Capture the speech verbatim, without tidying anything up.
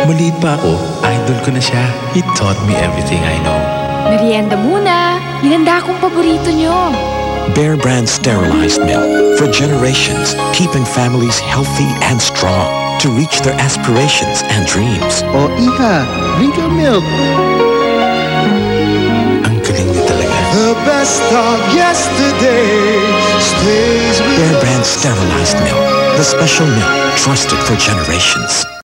maliit pa ako, idol ko na siya. He taught me everything I know. Merienda muna. Hinanda akong paborito nyo. Bear Brand sterilized milk for generations, keeping families healthy and strong to reach their aspirations and dreams. Oh, Iha, drink your milk. Ang galing niya talaga. The best of yesterday stays with Bear Brand sterilized milk, the special milk trusted for generations.